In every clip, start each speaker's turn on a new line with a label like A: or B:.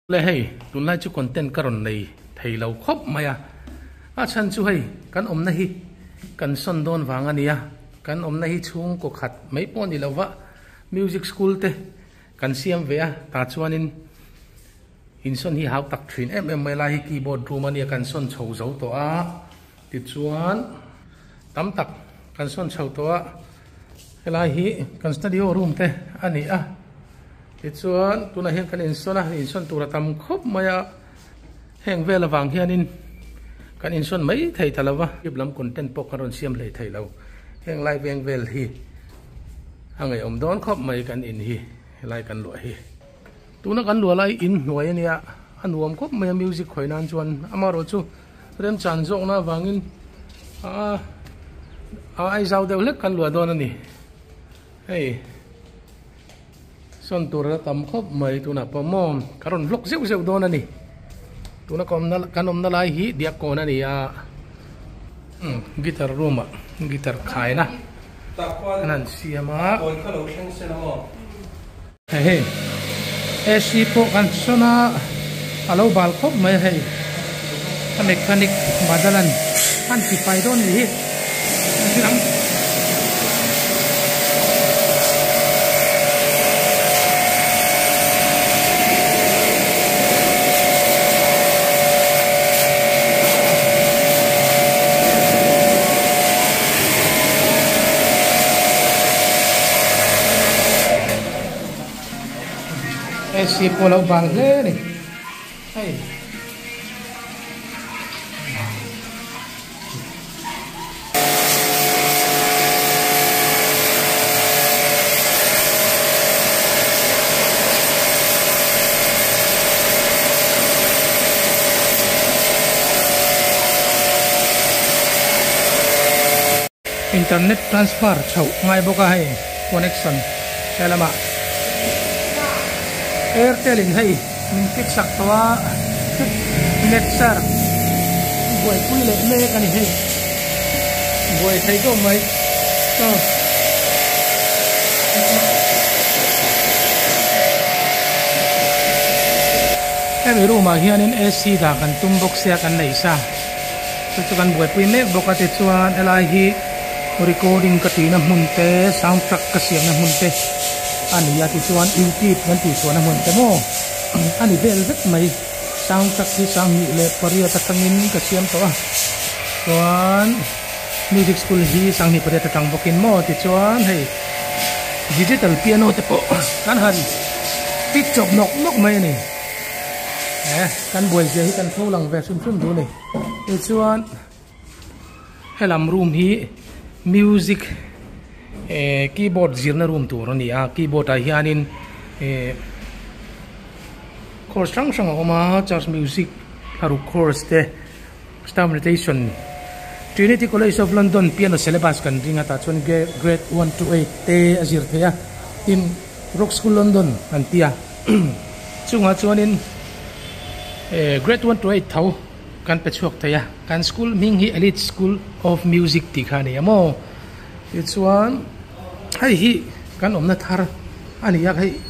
A: le hey tun lai chu content karon nei thei lo khop maya a chan chu hei kan om na hi kan son don wang ania kan om na hi chung ko khat mai pon ni lova music school te kan siam ve a ta chuanin in son hi hau tak thin mai la hi keyboard room ania kan son chho zo to a ti chuan tam tak kan son chho to a helai hi kan studio room te ani a ti chuan tuna hian kan in son tura tam khop maya heng vel awang hianin kan in son mai thei thalawa iblam content pok karon siam lei thei lo heng lai veng vel hi angai om don khop mai kan in hi lai kan lo hi tuna kan lo lai in hnuai ania anuam khop mai music khoinan chuan amaro chu rem chan jong na wangin ai zau deuh lek kan lo don ani hey son tura tam khop mai tuna pomom karon vlog zeu don ani tuna kanom na lai hi dia ko na ni a guitar room guitar khai na nan siama hey AC po kan sona alo bal khop mai hey mechanic badalan an ti pai don ni AC po lau bang le ni hey internet transfer chau ngai boka hai connection selama Airtel in hay min fix sak towa net sir boy pui le me kan hi boy thai ko mai to em ru ma hianin AC da kan tum box ya kan nei sa chu kan boy pui me boka te chuan elai hi recording ka ti na mun te soundtrack ka siam na mun te ani ya ti chuan YouTube kan ti chuan mun te mo ani vel vet mai soundtrack hi sang ni le paria ta tangin ka siam to a chuan music school hi sang ni paria ta tang bokin mo ti chuan hei digital piano te po kan han ti chop nok mai ni kan boi je hi kan tholang ve sum du ni ti chuan helam room hi music keyboard zirna room tur ani a keyboard a hianin course sang oma church music haru course te star meditation Trinity College of London piano syllabus kan ringa ta chon grade 1 to 8 te azir thea in Rock School London antia chunga chuanin grade 1 to 8 thau kan pe chuak thea kan school ming hi Elite School of Music ti khani amo it's one hay hi kan om na thar ani yak hay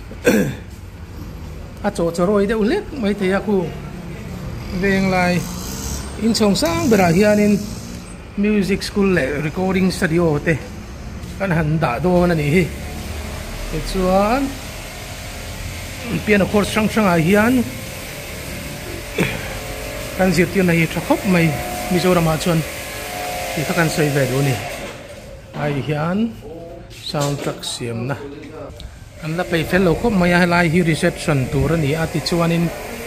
A: a cho roi de ulek mai the yaku veng lai in chong sang bera hianin music school le recording studio te kan han da do na ni hi it's one piano course sang a hian kan zir tiu na hi thkhop mai Mizoram a chuan ti kha kan sei ve do ni ai hian soundtrack siam na an la pei fellow khop maya lai hi reception tur ani ati chuanin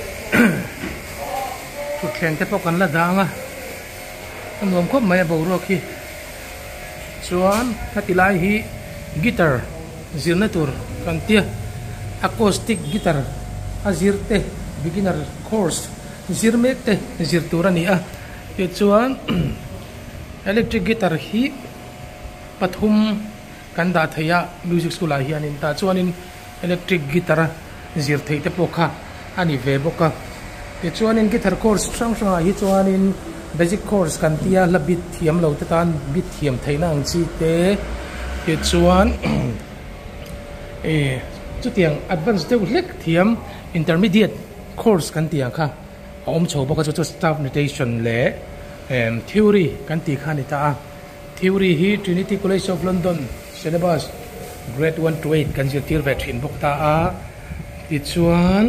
A: tu thleng te pok an la danga anom khop maya bo ro khi chuan hati lai hi guitar zirna tur kan tia acoustic guitar azirte beginner course zirmek te zir tur ani a ti chuan electric guitar hi pathum kan da thaya music school a hianin ta chuanin electric guitar zir thei te pokha ani ve boka te chuanin guitar course sang a hi chuanin basic course kan tia la bit thiam lo te tan bit thiam theina ang chi te chuan chu tiang advanced deuh hlek thiam intermediate course kan tiang kha om chho boka chu staff notation le theory kan ti kha ni ta theory hi Trinity College of London syllabus grade 1 to 8 kan je tir ve thin bok ta a ti chuan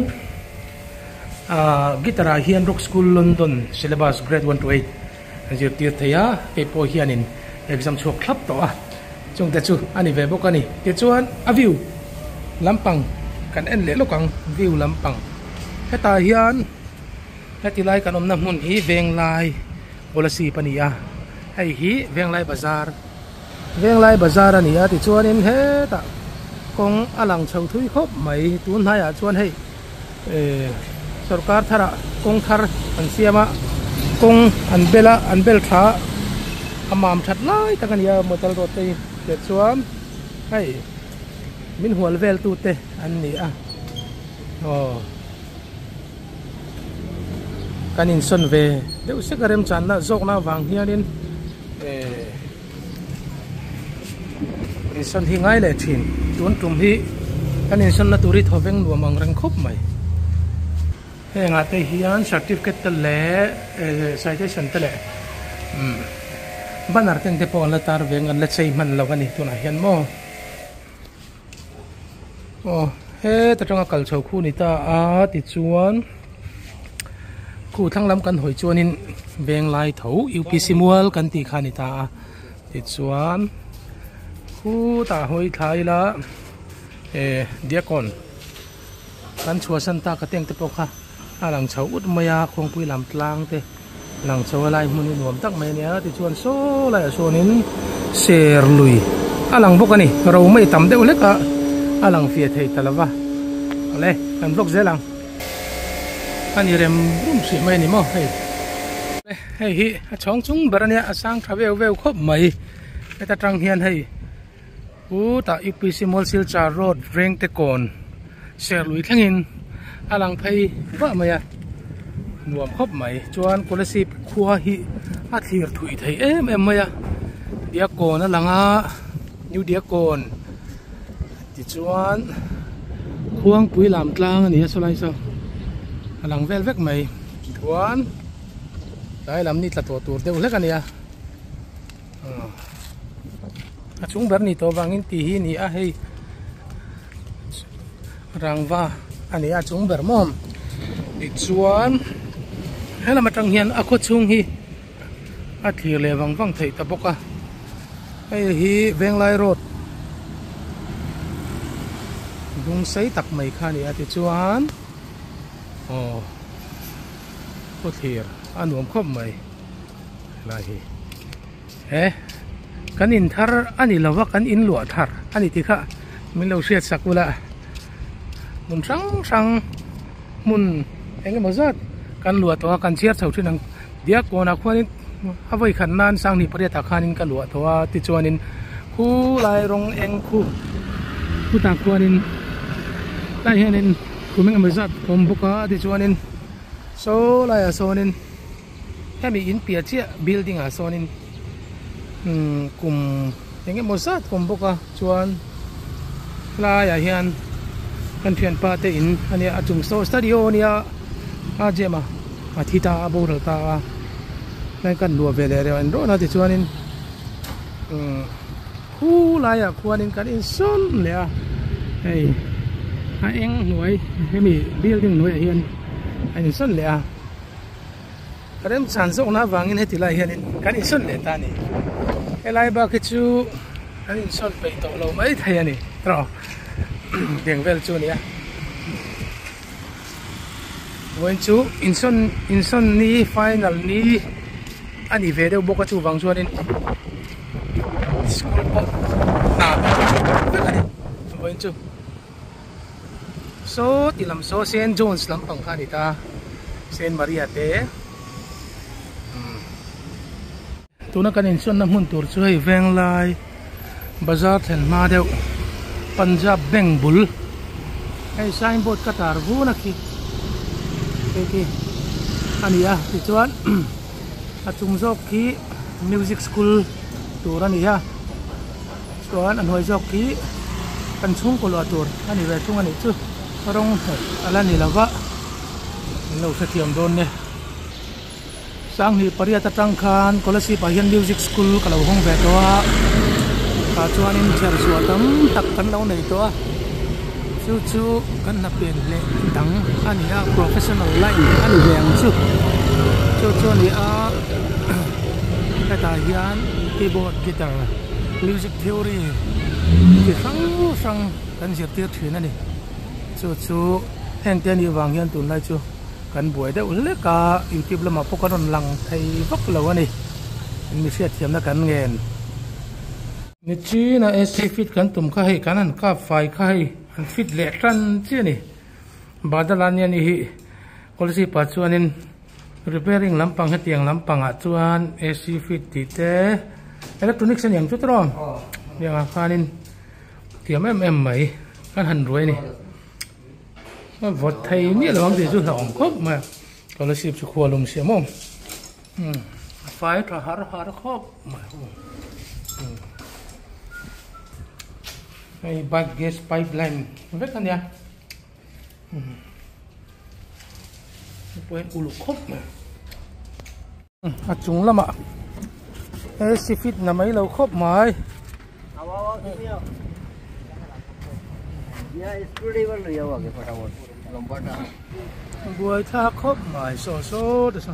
A: gitara hian rock school London syllabus grade 1 to 8 kan je tir thaya pe po hianin exam chuak thlap to a chung te chu ani ve bok ani ti chuan a view lampang kan en le lokang view lampang heta hian heti lai kan omna mun hi veng lai bolasi pania hei hi veng lai bazar ania ti chuan in he ta kong alang chho thui khop mai tun haya chuan hei sarkar thara kong thar an siama kong an bel tha amam that lai takania motal ro te te chuan hei min hual vel tu te an ni a kanin son ve deu se karem chan na zok na wang hianin in son hi ngai le thin tun tum hi kanin son na turi thoveng nuam ang rang khop mai he nga te hian certificate te le citation te le banar teng te pon la tar veng an le chei man lo ani tuna hian mo he ta tanga kal chho khu ni ta a ti chuan khu thang lam kan hoi chuanin veng lai tho UPC mual kan ti kha ni ta ti chuan khu ta hoi thai la diakon kan chua san ta ka teng te po kha alang chho ut maya khong pui lam tlang te lang chho lai mun ni nuam tak mai nia ti chuan so lai sonin ser lui alang bokani ro mai tam deuh leka alang fia thei talawa ale kan vlog zelang ani rem rum si mai ni mo hei hi chong chung barania asang thavel vel khop mai eta tang hian hei ta UPC Mall Silchar Road reng te kon ser lui thlangin alang phei wa maya nuam khop mai chuan scholarship khuwa hi a thlir thui thei em maya diakon alanga new diakon ti chuan khuang pui lam tlang ani so lai so alang vel vek mai thuan dai lam ni tla to tur deuh hlek ania a chung ber ni to wangin ti hi ni a hei rangwa ani a chung ber mom ti chuan hela matang hian a kho chung hi a thlir le wang thei ta boka hei hi venglai road dung sei tak mai kha ni a ti chuan ko thlir anuam khop mai lai hi kan in thar ani lawa kan in lua thar ani ti kha min lo hriat sakula mun sang mun enge mazat kan lua to kan chiar chho thinang dia kona khwanin hawai khan nan sang ni pare ta khanin ka lua thowa ti chuanin khu lai rong eng khu ta khwanin lai hianin kumeng mazat kom buka ti chuanin so lai a sonin hemi in pia chia building a sonin kum enge mazat kom buka chuan lai a hian kan thian pa te in ani achung so studio nia a jema a thita a bol ta lai kan lua vele re an ro na ti chuanin khu lai a khwanin kan in son le a hei a eng nuai hemi building nuai hian an son le a rem chan zo na wangin heti lai hian kan in son le ta ni elai ba ke chu kan in son pe to lo mai thai ani tro deng vel chu nia wen chu in son ni final ni ani ve deuh boka chu wang chuanin school po na wen chu so tilam so St. John's lampang kha ni ta St. Maria te tuna kan in son na mun tur chu hei veng lai bazar thlen ma deuh Punjab Bank Bull hei signboard katar vu na ki ki ania ti chuan a chung jok ki music school tur ania chuan an hoi jok ki kan chung ko lo tur ani ve chung ani chu rong ala ni lawa lâu sẽ thiểm đôn nè sang hi paria ta trăng khan college pahian music school kalau hong ve to ka chuan in thar suwa tam tak kan lo nei to chu chu kan na pen le dang ani a professional line ani veng chu chu ni a ka ta hian keyboard guitar music theory ki sang kan zir tir thina ni chu heng te ni wang hian tun lai chu kan buai de ul le ka youtube lama pokaron lang thei vak lo ani mi sia thiam na kan ngen ni chi na ac fit kan tum kha hei kan an ka fai kha hei an fit le tran chi ni badalan ya ni hi kolsi pa chuanin repairing lampang hetiang lampang a chuan ac fit ti te electronics an yang chu trom yang a khanin tiam em mai kan han ruai ni vọt thầy nghĩa là gì chú hỏng khóc mà có là xịp chú khua lùng xỉa mông phải thả hả khóc mà cái bag gas pipeline biết không nhỉ quên ulu khóc mà chúng lắm ạ cái xịt là mấy lâu khóc mà buổi thả khóc mãi số được sao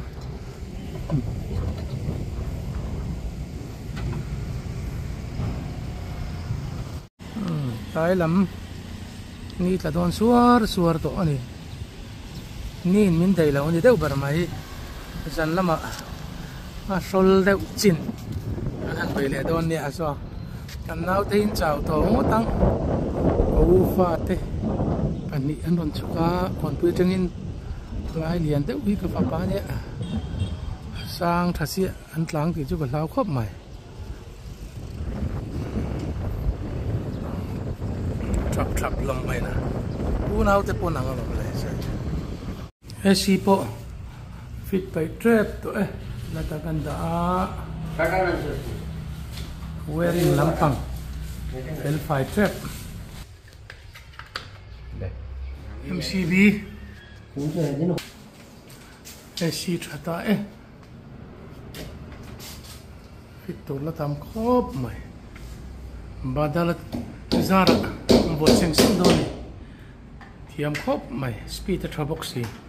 A: cái lắm ni là don suar to ani ni min dai la oni deu bar mai san lama a sol deu chin an bai le don ni a so kan nau tein chao to mo tang u fa te pani an don chuka kon pu changin lai lian deu hi ka pa ne sang thasia an tlang ti chu ka lau khop mai trap long mai na u nau te pon ang lo le sai si po fit pai trap to la ta kan da wearing lampang L5 trap MCB AC thata fit to la tam khop mai badalat zara bo seng sing doni thiam khop mai speed the boxi